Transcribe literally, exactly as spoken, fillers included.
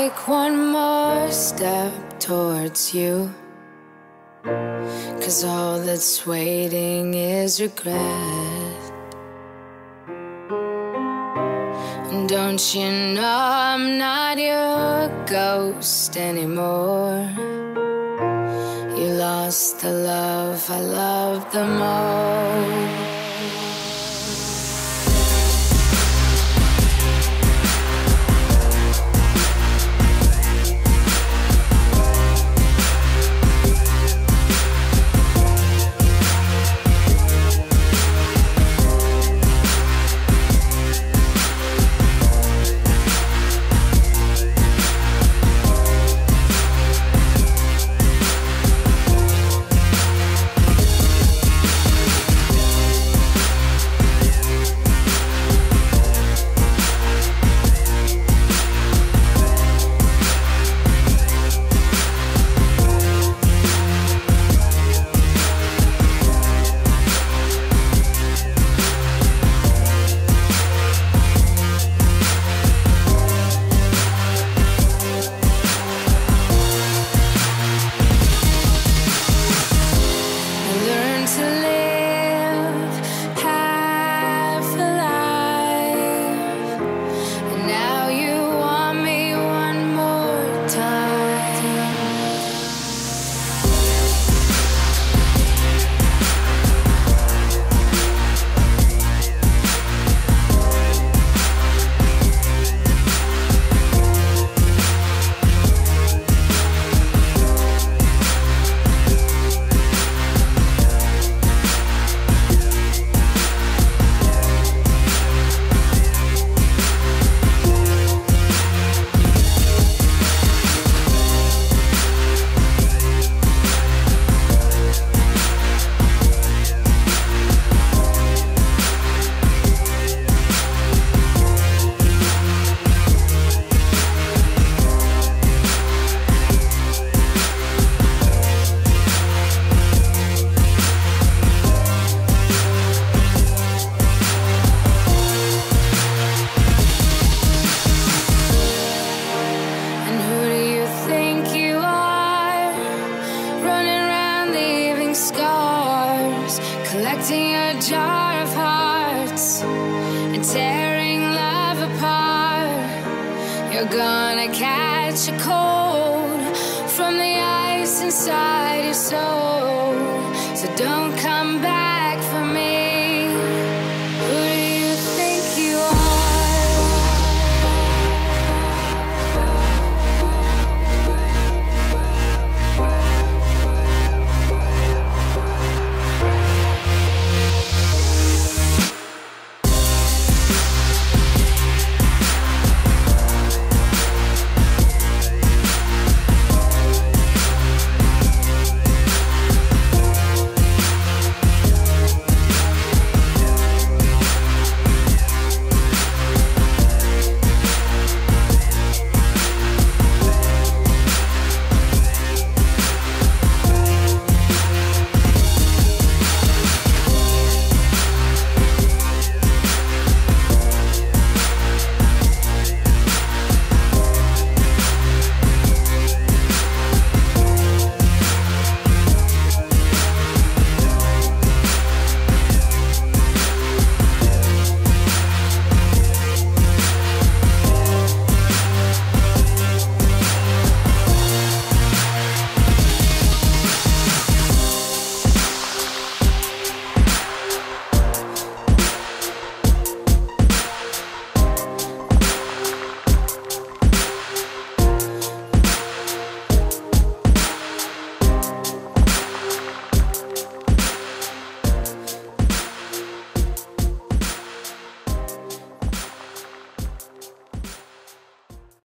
take one more step towards you, 'cause all that's waiting is regret. And don't you know I'm not your ghost anymore? You lost the love I loved the most. Collecting a jar of hearts and tearing love apart. You're gonna catch a cold from the ice inside your soul. So don't come back.